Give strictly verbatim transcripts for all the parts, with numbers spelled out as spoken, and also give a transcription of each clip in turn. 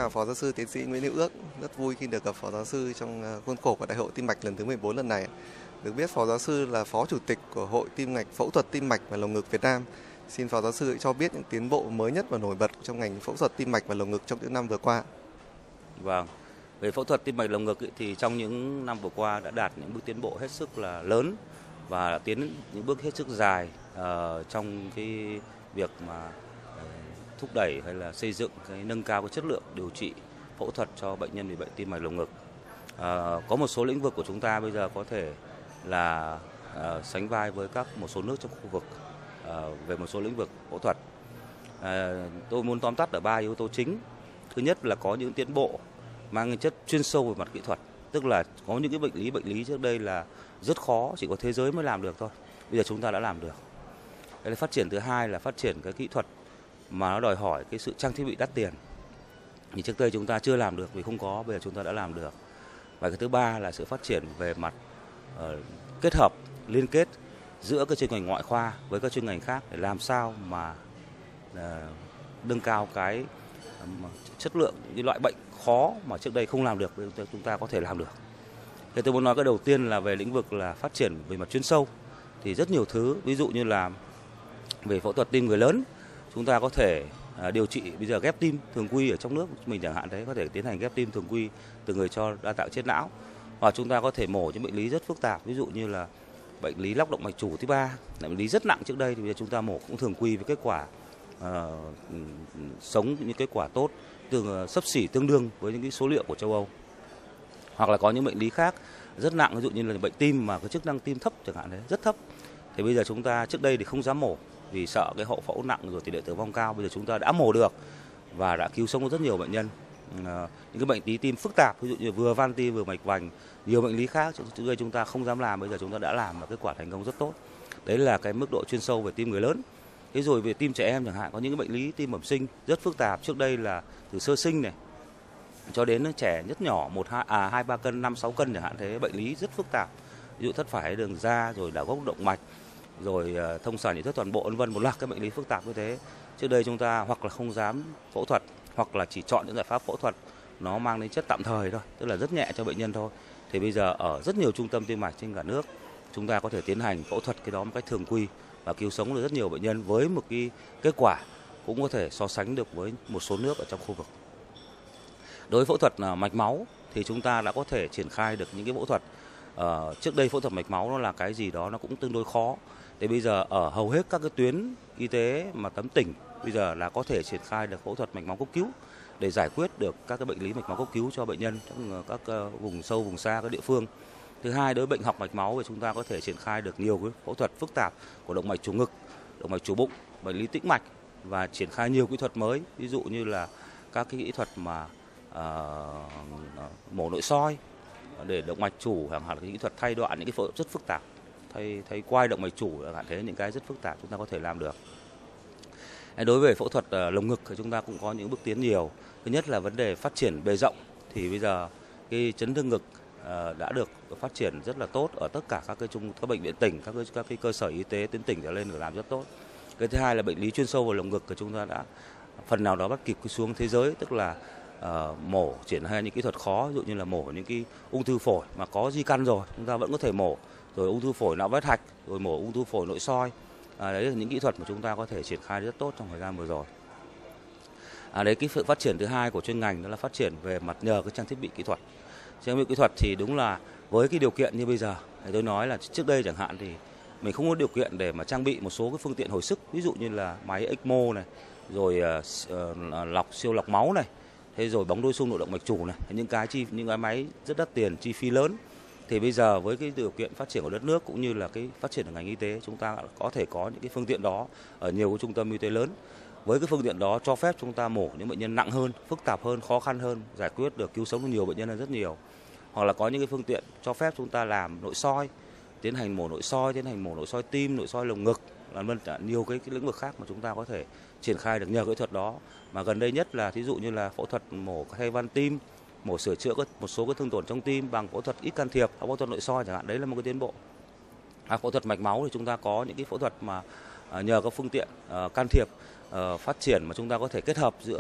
chào Phó Giáo sư Tiến sĩ Nguyễn Hữu Ước. Rất vui khi được gặp Phó Giáo sư trong khuôn khổ của Đại hội Tim mạch lần thứ mười bốn lần này. Được biết Phó Giáo sư là Phó Chủ tịch của Hội Tim mạch Phẫu thuật Tim mạch và Lồng ngực Việt Nam. Xin Phó Giáo sư cho biết những tiến bộ mới nhất và nổi bật trong ngành phẫu thuật tim mạch và lồng ngực trong những năm vừa qua. Vâng, về phẫu thuật tim mạch lồng ngực thì trong những năm vừa qua đã đạt những bước tiến bộ hết sức là lớn và tiến những bước hết sức dài uh, trong cái việc mà uh, thúc đẩy hay là xây dựng cái nâng cao cái chất lượng điều trị phẫu thuật cho bệnh nhân bị bệnh tim mạch lồng ngực. Uh, có một số lĩnh vực của chúng ta bây giờ có thể là uh, sánh vai với các một số nước trong khu vực uh, về một số lĩnh vực phẫu thuật. Uh, tôi muốn tóm tắt ở ba yếu tố chính. Thứ nhất là có những tiến bộ mang chất chuyên sâu về mặt kỹ thuật, tức là có những cái bệnh lý bệnh lý trước đây là rất khó, chỉ có thế giới mới làm được thôi. Bây giờ chúng ta đã làm được. Cái là phát triển thứ hai là phát triển cái kỹ thuật mà nó đòi hỏi cái sự trang thiết bị đắt tiền. Thì trước đây chúng ta chưa làm được vì không có, bây giờ chúng ta đã làm được. Và cái thứ ba là sự phát triển về mặt uh, kết hợp, liên kết giữa các chuyên ngành ngoại khoa với các chuyên ngành khác để làm sao mà uh, nâng cao cái um, chất lượng những loại bệnh khó mà trước đây không làm được, chúng ta có thể làm được. Thì tôi muốn nói cái đầu tiên là về lĩnh vực là phát triển về mặt chuyên sâu thì rất nhiều thứ, ví dụ như là về phẫu thuật tim người lớn, chúng ta có thể uh, điều trị bây giờ ghép tim thường quy ở trong nước mình chẳng hạn đấy, có thể tiến hành ghép tim thường quy từ người cho đa tạng chết não, hoặc chúng ta có thể mổ những bệnh lý rất phức tạp, ví dụ như là bệnh lý lóc động mạch chủ tuyếp ba, bệnh lý rất nặng trước đây thì bây giờ chúng ta mổ cũng thường quy với kết quả uh, sống những kết quả tốt, tương xấp xỉ tương đương với những cái số liệu của châu Âu. Hoặc là có những bệnh lý khác rất nặng, ví dụ như là bệnh tim mà cái chức năng tim thấp chẳng hạn đấy, rất thấp. Thì bây giờ chúng ta trước đây thì không dám mổ vì sợ cái hậu phẫu nặng rồi tỷ lệ tử vong cao, bây giờ chúng ta đã mổ được và đã cứu sống rất nhiều bệnh nhân. À, những cái bệnh lý tim phức tạp, ví dụ như vừa van tim vừa mạch vành, nhiều bệnh lý khác trước đây chúng ta không dám làm, bây giờ chúng ta đã làm và kết quả thành công rất tốt. Đấy là cái mức độ chuyên sâu về tim người lớn. Thế rồi về tim trẻ em chẳng hạn, có những cái bệnh lý tim bẩm sinh rất phức tạp, trước đây là từ sơ sinh này cho đến trẻ rất nhỏ một hai à hai ba cân, năm sáu cân chẳng hạn, thế bệnh lý rất phức tạp, ví dụ thất phải đường da, rồi đảo gốc động mạch, rồi thông sản nhị thất toàn bộ, vân vân, một loạt các bệnh lý phức tạp như thế. Trước đây chúng ta hoặc là không dám phẫu thuật, hoặc là chỉ chọn những giải pháp phẫu thuật nó mang đến chất tạm thời thôi, tức là rất nhẹ cho bệnh nhân thôi. Thì bây giờ ở rất nhiều trung tâm tim mạch trên cả nước, chúng ta có thể tiến hành phẫu thuật cái đó một cách thường quy và cứu sống được rất nhiều bệnh nhân với một cái kết quả cũng có thể so sánh được với một số nước ở trong khu vực. Đối với phẫu thuật mạch máu thì chúng ta đã có thể triển khai được những cái phẫu thuật. Uh, trước đây phẫu thuật mạch máu nó là cái gì đó nó cũng tương đối khó. Thì bây giờ ở hầu hết các cái tuyến y tế mà tấm tỉnh bây giờ là có thể triển khai được phẫu thuật mạch máu cấp cứu để giải quyết được các cái bệnh lý mạch máu cấp cứu cho bệnh nhân trong các uh, vùng sâu vùng xa các địa phương. Thứ hai, đối với bệnh học mạch máu thì chúng ta có thể triển khai được nhiều cái phẫu thuật phức tạp của động mạch chủ ngực, động mạch chủ bụng, bệnh lý tĩnh mạch và triển khai nhiều kỹ thuật mới, ví dụ như là các cái kỹ thuật mà uh, mổ nội soi để động mạch chủ, hoặc là kỹ thuật thay đoạn những cái phẫu thuật rất phức tạp, thay thay quai động mạch chủ, hạn thế những cái rất phức tạp chúng ta có thể làm được. Đối với phẫu thuật uh, lồng ngực thì chúng ta cũng có những bước tiến nhiều. Thứ nhất là vấn đề phát triển bề rộng, thì bây giờ cái chấn thương ngực uh, đã được phát triển rất là tốt ở tất cả các cái trung các bệnh viện tỉnh, các cái, các cái cơ sở y tế tuyến tỉnh trở lên được làm rất tốt. Cái thứ hai là bệnh lý chuyên sâu vào lồng ngực thì chúng ta đã phần nào đó bắt kịp xuống thế giới, tức là uh, mổ triển khai những kỹ thuật khó, ví dụ như là mổ những cái ung thư phổi mà có di căn rồi chúng ta vẫn có thể mổ, rồi ung thư phổi não vết hạch, rồi mổ ung thư phổi nội soi. À, đấy là những kỹ thuật mà chúng ta có thể triển khai rất tốt trong thời gian vừa rồi. À, đấy cái sự phát triển thứ hai của chuyên ngành đó là phát triển về mặt nhờ cái trang thiết bị kỹ thuật. Trang thiết bị kỹ thuật thì đúng là với cái điều kiện như bây giờ, thì tôi nói là trước đây chẳng hạn thì mình không có điều kiện để mà trang bị một số cái phương tiện hồi sức, ví dụ như là máy ECMO này, rồi uh, lọc siêu lọc máu này, thế rồi bóng đôi xung nội động mạch chủ này, những cái chi những cái máy rất đắt tiền, chi phí lớn. Thì bây giờ với cái điều kiện phát triển của đất nước cũng như là cái phát triển của ngành y tế, chúng ta có thể có những cái phương tiện đó ở nhiều cái trung tâm y tế lớn. Với cái phương tiện đó cho phép chúng ta mổ những bệnh nhân nặng hơn, phức tạp hơn, khó khăn hơn, giải quyết được, cứu sống được nhiều bệnh nhân hơn rất nhiều. Hoặc là có những cái phương tiện cho phép chúng ta làm nội soi, tiến hành mổ nội soi, tiến hành mổ nội soi tim, nội soi lồng ngực, là vân cả nhiều cái, cái lĩnh vực khác mà chúng ta có thể triển khai được nhờ kỹ thuật đó. Mà gần đây nhất là thí dụ như là phẫu thuật mổ thay van tim, mổ sửa chữa một số cái thương tổn trong tim bằng phẫu thuật ít can thiệp hoặc phẫu thuật nội soi chẳng hạn, đấy là một cái tiến bộ. À, phẫu thuật mạch máu thì chúng ta có những cái phẫu thuật mà à, nhờ các phương tiện à, can thiệp à, phát triển mà chúng ta có thể kết hợp giữa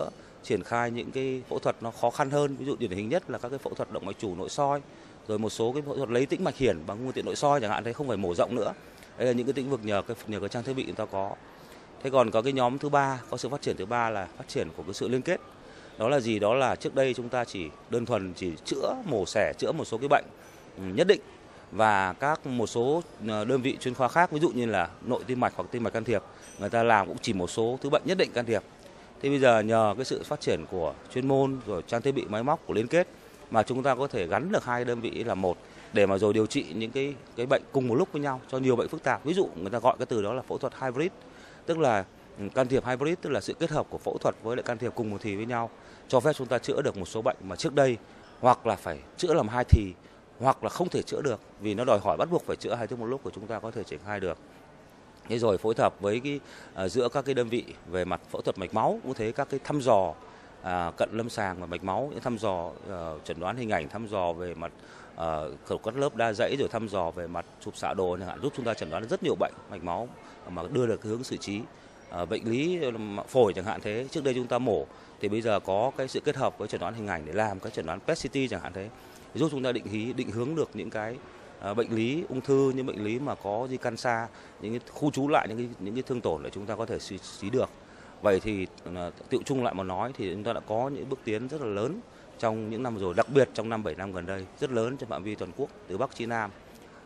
triển khai những cái phẫu thuật nó khó khăn hơn. Ví dụ điển hình nhất là các cái phẫu thuật động mạch chủ nội soi, rồi một số cái phẫu thuật lấy tĩnh mạch hiển bằng phương tiện nội soi chẳng hạn, thế không phải mổ rộng nữa. Đây là những cái lĩnh vực nhờ cái nhờ cái trang thiết bị chúng ta có. Thế còn có cái nhóm thứ ba, có sự phát triển thứ ba là phát triển của cái sự liên kết. Đó là gì? Đó là trước đây chúng ta chỉ đơn thuần chỉ chữa mổ xẻ, chữa một số cái bệnh nhất định, và các một số đơn vị chuyên khoa khác, ví dụ như là nội tim mạch hoặc tim mạch can thiệp, người ta làm cũng chỉ một số thứ bệnh nhất định can thiệp. Thế bây giờ nhờ cái sự phát triển của chuyên môn rồi trang thiết bị máy móc của liên kết mà chúng ta có thể gắn được hai đơn vị là một, để mà rồi điều trị những cái cái bệnh cùng một lúc với nhau cho nhiều bệnh phức tạp. Ví dụ người ta gọi cái từ đó là phẫu thuật hybrid, tức là can thiệp hybrid, tức là sự kết hợp của phẫu thuật với lại can thiệp cùng một thì với nhau, cho phép chúng ta chữa được một số bệnh mà trước đây hoặc là phải chữa làm hai thì, hoặc là không thể chữa được vì nó đòi hỏi bắt buộc phải chữa hai thứ một lúc của chúng ta có thể triển khai được. Thế rồi phối hợp với cái uh, giữa các cái đơn vị về mặt phẫu thuật mạch máu cũng thế, các cái thăm dò uh, cận lâm sàng và mạch máu, những thăm dò uh, chẩn đoán hình ảnh, thăm dò về mặt khẩu uh, cắt lớp đa dãy, rồi thăm dò về mặt chụp xạ đồ chẳng hạn, giúp chúng ta chẩn đoán rất nhiều bệnh mạch máu mà đưa được cái hướng xử trí. Uh, bệnh lý phổi chẳng hạn thế, trước đây chúng ta mổ thì bây giờ có cái sự kết hợp với chẩn đoán hình ảnh để làm cái chẩn đoán pê e tê xê tê chẳng hạn thế, giúp chúng ta định hí định hướng được những cái uh, bệnh lý ung thư, những bệnh lý mà có di căn xa, những cái khu trú lại những cái những cái thương tổn để chúng ta có thể xử trí được. Vậy thì uh, tiệu chung lại mà nói thì chúng ta đã có những bước tiến rất là lớn trong những năm rồi, đặc biệt trong năm bảy năm gần đây, rất lớn trên phạm vi toàn quốc từ Bắc chí Nam,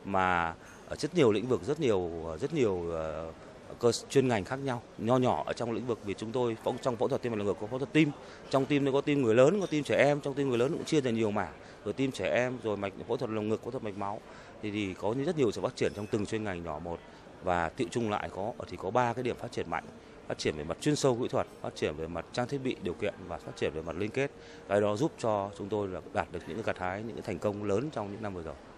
mà ở rất nhiều lĩnh vực, rất nhiều rất nhiều uh, cơ chuyên ngành khác nhau, nho nhỏ ở trong lĩnh vực. Vì chúng tôi trong phẫu thuật tim mạch lồng ngực có phẫu thuật tim, trong tim nó có tim người lớn, có tim trẻ em, trong tim người lớn cũng chia thành nhiều mảng, rồi tim trẻ em, rồi mạch phẫu thuật lồng ngực, phẫu thuật mạch máu, thì, thì có rất nhiều sự phát triển trong từng chuyên ngành nhỏ một. Và tiệu chung lại có thì có ba cái điểm phát triển mạnh: phát triển về mặt chuyên sâu kỹ thuật, phát triển về mặt trang thiết bị điều kiện và phát triển về mặt liên kết. Cái đó giúp cho chúng tôi là đạt được những cái gặt hái, những cái thành công lớn trong những năm vừa rồi.